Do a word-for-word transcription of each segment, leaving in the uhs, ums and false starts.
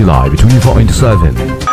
live twenty-four into seven.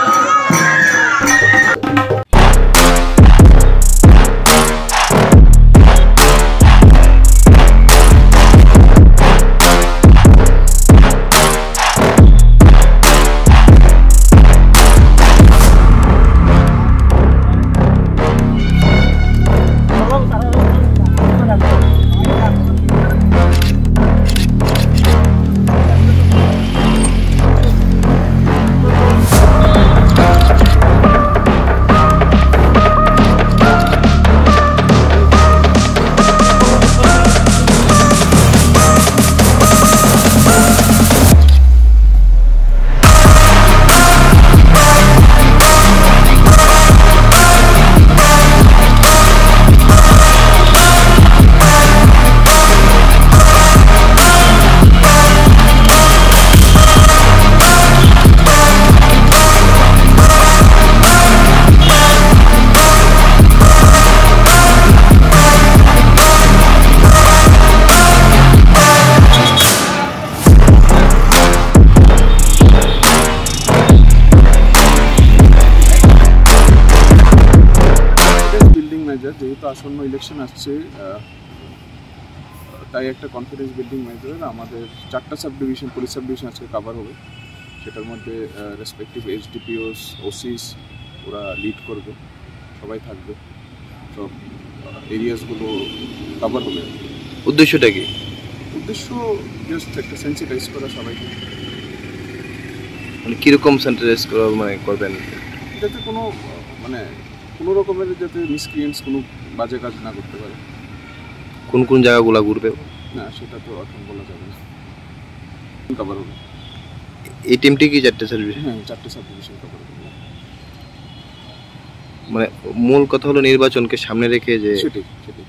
যেহেতু আসন্ন election আসছে তাই একটা কনফিডেন্স বিল্ডিং মেজারের আমাদের চারটা sub division police sub division আজকে কভার হবে। সেটার মধ্যে রেসপেক্টিভ এইচডিপিওস ওসিস ওরা লিড করবে, সবাই থাকবে, সব এরিয়াসগুলো কভার হবে। উদ্দেশ্যটা কি? উদ্দেশ্য জাস্ট একটা সেন্সিটাইজ করা সবাইকে। মানে কীরকম সেন্সিটাইজ করা মানে করবেন? যাতে কোনো মানে কোনো রকমের যাতে মিসক্রিয়েন্টস কোনো বাজে কাজ না করতে পারে। কোন কোন জায়গাগুলো ঘুরবে না সেটা তো এখন বলা যাবে না, কভার হবে। এই টিমটি কি চারটে সার্ভিস? হ্যাঁ চারটে সাব ডিভিশন কভার হবে। মানে মূল কথা হলো নির্বাচনকে সামনে রেখে যে সেটাই সেটাই